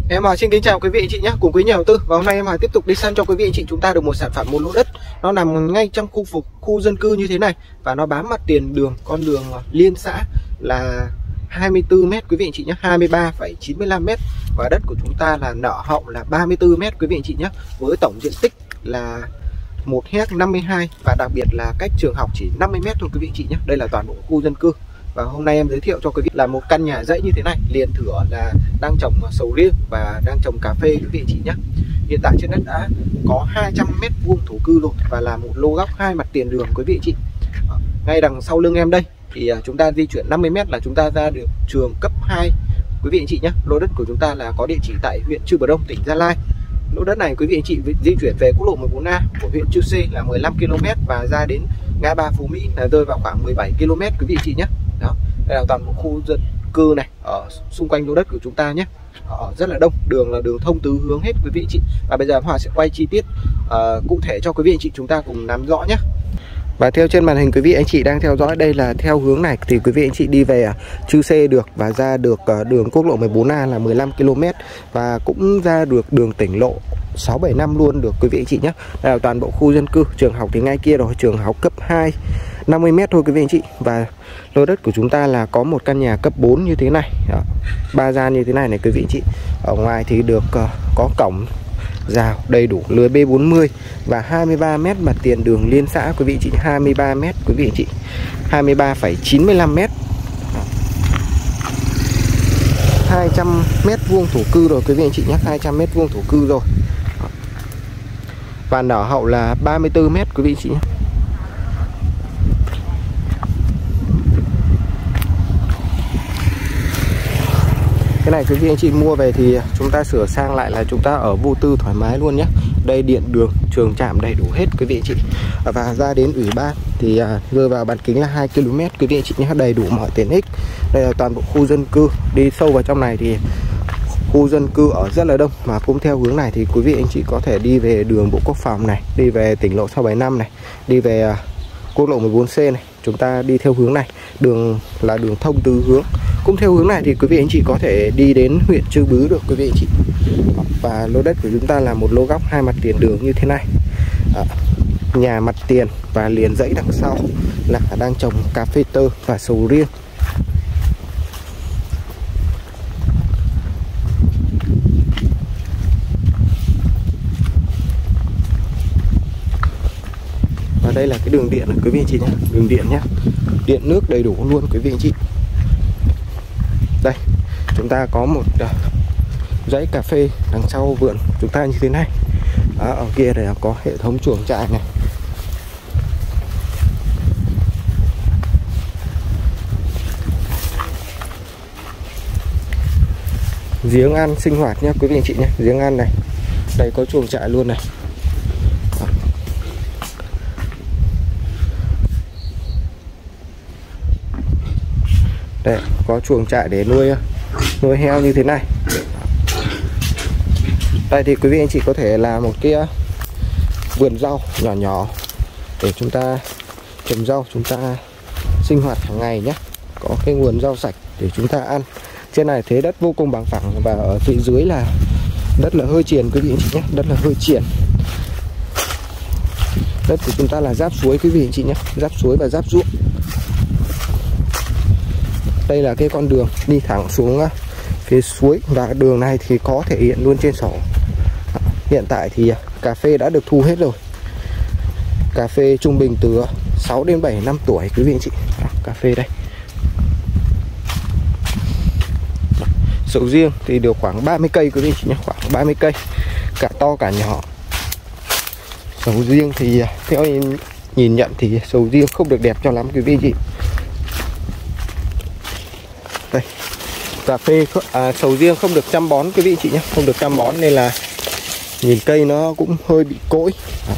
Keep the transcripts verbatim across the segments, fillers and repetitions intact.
Em Hòa xin kính chào quý vị anh chị nhé, cùng quý nhà đầu tư. Và hôm nay em Hòa tiếp tục đi săn cho quý vị anh chị chúng ta được một sản phẩm, một lô đất nó nằm ngay trong khu vực khu dân cư như thế này và nó bám mặt tiền đường, con đường liên xã là hai mươi tư mét quý vị anh chị nhé, hai mươi ba phẩy chín mươi lăm mét, và đất của chúng ta là nở hậu là ba mươi tư mét quý vị anh chị nhé, với tổng diện tích là một héc năm mươi hai, và đặc biệt là cách trường học chỉ năm mươi mét thôi quý vị anh chị nhé. Đây là toàn bộ khu dân cư. Và hôm nay em giới thiệu cho quý vị là một căn nhà dãy như thế này, liền thửa là đang trồng sầu riêng và đang trồng cà phê quý vị chị nhé. Hiện tại trên đất đã có hai trăm mét vuông thổ cư rồi và là một lô góc hai mặt tiền đường quý vị chị. Ngay đằng sau lưng em đây thì chúng ta di chuyển năm mươi mét là chúng ta ra được trường cấp hai quý vị anh chị nhé. Lô đất của chúng ta là có địa chỉ tại huyện Chư Bờ Đông, tỉnh Gia Lai. Lô đất này quý vị anh chị di chuyển về quốc lộ mười bốn A của huyện Chư Sê là mười lăm ki lô mét và ra đến ngã ba Phú Mỹ là rơi vào khoảng mười bảy ki lô mét quý vị chị nhé. Đó, đây là toàn bộ khu dân cư này ở xung quanh lô đất của chúng ta nhé, ở rất là đông, đường là đường thông tứ hướng hết quý vị chị. Và bây giờ em Hòa sẽ quay chi tiết uh, cụ thể cho quý vị anh chị chúng ta cùng nắm rõ nhé. Và theo trên màn hình quý vị anh chị đang theo dõi, đây là theo hướng này thì quý vị anh chị đi về Chư Sê được và ra được đường quốc lộ mười bốn A là mười lăm ki lô mét, và cũng ra được đường tỉnh lộ sáu bảy năm luôn được quý vị anh chị nhé. Đây là toàn bộ khu dân cư, trường học thì ngay kia rồi, trường học cấp hai năm mươi mét thôi quý vị anh chị. Và lô đất của chúng ta là có một căn nhà cấp bốn như thế này, ba gian như thế này này quý vị anh chị. Ở ngoài thì được uh, có cổng rào đầy đủ, lưới B bốn mươi và hai mươi ba mét mặt tiền đường liên xã quý vị chị, hai mươi ba mét quý vị anh chị, hai mươi ba phẩy chín mươi lăm mét, hai trăm mét vuông thổ cư rồi quý vị anh chị nhé, hai trăm mét vuông thổ cư rồi. Và nở hậu là ba mươi tư mét quý vị chị nhé. Cái này quý vị anh chị mua về thì chúng ta sửa sang lại là chúng ta ở vô tư thoải mái luôn nhé. Đây điện đường, trường trạm đầy đủ hết quý vị anh chị. Và ra đến ủy ban thì à, rơi vào bán kính là hai ki lô mét quý vị anh chị nhé, đầy đủ mọi tiện ích. Đây là toàn bộ khu dân cư. Đi sâu vào trong này thì khu dân cư ở rất là đông, mà cũng theo hướng này thì quý vị anh chị có thể đi về đường Bộ Quốc phòng này, đi về tỉnh lộ sáu bảy năm này, đi về à, quốc lộ mười bốn C này. Chúng ta đi theo hướng này, đường là đường thông tứ hướng. Cũng theo hướng này thì quý vị anh chị có thể đi đến huyện Chư Bứ được quý vị anh chị. Và lô đất của chúng ta là một lô góc hai mặt tiền đường như thế này, à, nhà mặt tiền và liền dãy đằng sau là đang trồng cà phê tơ và sầu riêng. Và đây là cái đường điện này quý vị anh chị nhé, đường điện nhé, điện nước đầy đủ luôn quý vị anh chị. Đây chúng ta có một uh, dãy cà phê đằng sau vườn chúng ta như thế này. Đó, ở kia này có hệ thống chuồng trại này. Giếng ăn sinh hoạt nhé quý vị anh chị nhé, giếng ăn này. Đây có chuồng trại luôn này. Đó. Đây có chuồng trại để nuôi nuôi heo như thế này. Đây thì quý vị anh chị có thể làm một cái vườn rau nhỏ nhỏ để chúng ta trồng rau, chúng ta sinh hoạt hàng ngày nhé. Có cái nguồn rau sạch để chúng ta ăn. Trên này thế đất vô cùng bằng phẳng, và ở phía dưới là đất là hơi triền quý vị anh chị nhé, đất là hơi triền. Đất của chúng ta là giáp suối quý vị anh chị nhé, giáp suối và giáp ruộng. Đây là cái con đường đi thẳng xuống phía suối, và đường này thì có thể hiện luôn trên sổ. Hiện tại thì cà phê đã được thu hết rồi. Cà phê trung bình từ sáu đến bảy năm tuổi quý vị anh chị. Đó, cà phê đây. Sầu riêng thì được khoảng ba mươi cây quý vị anh chị nhé, khoảng ba mươi cây, cả to cả nhỏ. Sầu riêng thì theo nhìn nhận thì sầu riêng không được đẹp cho lắm quý vị anh chị. Đây, cà phê à, sầu riêng không được chăm bón quý vị chị nhé, không được chăm bón nên là nhìn cây nó cũng hơi bị cỗi.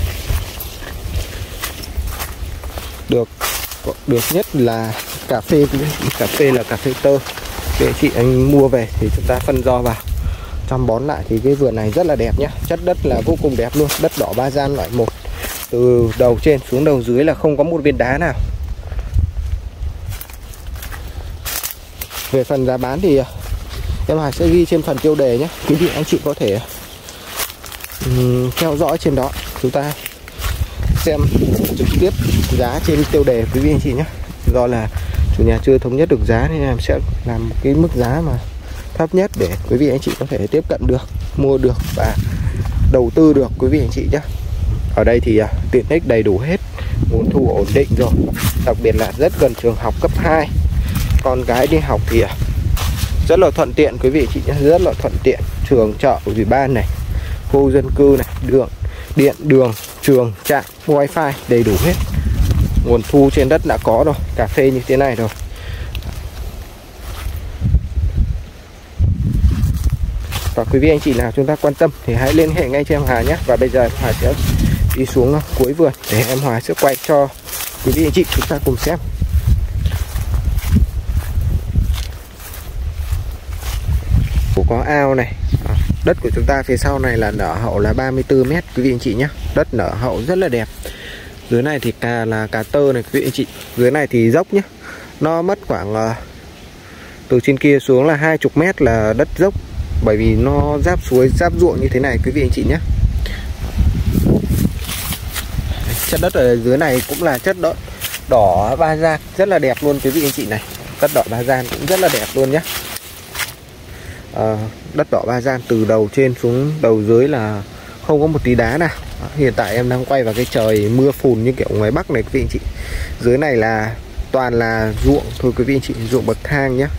Được được nhất là cà phê, cà phê là cà phê tơ. Để chị anh mua về thì chúng ta phân do vào chăm bón lại thì cái vườn này rất là đẹp nhé. Chất đất là vô cùng đẹp luôn, đất đỏ ba gian loại một, từ đầu trên xuống đầu dưới là không có một viên đá nào. Về phần giá bán thì Em Hòa sẽ ghi trên phần tiêu đề nhé, quý vị anh chị có thể um, theo dõi trên đó, chúng ta xem trực tiếp giá trên tiêu đề quý vị anh chị nhé. Do là chủ nhà chưa thống nhất được giá nên em sẽ làm một cái mức giá mà thấp nhất để quý vị anh chị có thể tiếp cận được, mua được và đầu tư được quý vị anh chị nhé. Ở đây thì uh, tiện ích đầy đủ hết, nguồn thu ổn định rồi, đặc biệt là rất gần trường học cấp hai, con gái đi học thì uh, rất là thuận tiện quý vị chị nhé, rất là thuận tiện. Trường, chợ, ủy ban này, khu dân cư này, đường, điện, đường, trường, trạm, wifi đầy đủ hết. Nguồn thu trên đất đã có rồi, cà phê như thế này rồi. Và quý vị anh chị nào chúng ta quan tâm thì hãy liên hệ ngay cho em Hòa nhé. Và bây giờ em Hòa sẽ đi xuống cuối vườn để em Hòa sẽ quay cho quý vị anh chị chúng ta cùng xem. Có ao này, đất của chúng ta phía sau này là nở hậu là ba mươi tư mét quý vị anh chị nhé. Đất nở hậu rất là đẹp. Dưới này thì cà là cà tơ này quý vị anh chị. Dưới này thì dốc nhé, nó mất khoảng uh, từ trên kia xuống là hai mươi mét là đất dốc, bởi vì nó giáp suối giáp ruộng như thế này quý vị anh chị nhé. Chất đất ở dưới này cũng là chất đỏ, đỏ ba gian rất là đẹp luôn quý vị anh chị này. Đất đỏ ba gian cũng rất là đẹp luôn nhé. À, đất đỏ ba gian từ đầu trên xuống đầu dưới là không có một tí đá nào. Hiện tại em đang quay vào cái trời mưa phùn như kiểu ngoài Bắc này quý vị anh chị. Dưới này là toàn là ruộng thôi quý vị anh chị, ruộng bậc thang nhé.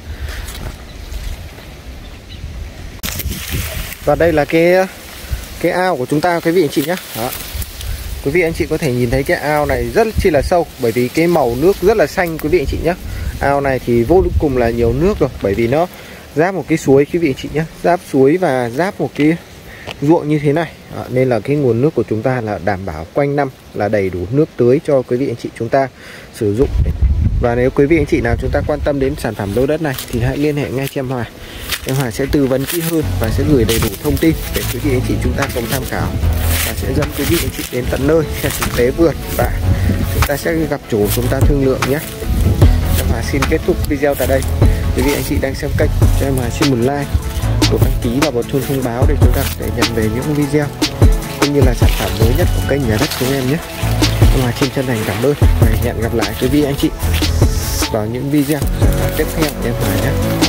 Và đây là cái cái ao của chúng ta quý vị anh chị nhé. Đó. Quý vị anh chị có thể nhìn thấy cái ao này rất chi là sâu, bởi vì cái màu nước rất là xanh quý vị anh chị nhé. Ao này thì vô cùng là nhiều nước rồi, bởi vì nó giáp một cái suối quý vị anh chị nhé, giáp suối và giáp một cái ruộng như thế này. Đó, nên là cái nguồn nước của chúng ta là đảm bảo quanh năm là đầy đủ nước tưới cho quý vị anh chị chúng ta sử dụng. Và nếu quý vị anh chị nào chúng ta quan tâm đến sản phẩm lô đất này thì hãy liên hệ ngay cho em Hòa. Em Hòa sẽ tư vấn kỹ hơn và sẽ gửi đầy đủ thông tin để quý vị anh chị chúng ta cùng tham khảo, và sẽ dẫn quý vị anh chị đến tận nơi xem thực tế vườn và chúng ta sẽ gặp chủ chúng ta thương lượng nhé. Em Hòa xin kết thúc video tại đây. Quý vị anh chị đang xem kênh cho em Hòa xin một like, một đăng ký và một chuông thông báo để chúng ta có thể nhận về những video cũng như là sản phẩm mới nhất của kênh Nhà Đất chúng em nhé. Em Hòa xin chân thành cảm ơn và hẹn gặp lại quý vị anh chị vào những video tiếp theo em Hòa nhé.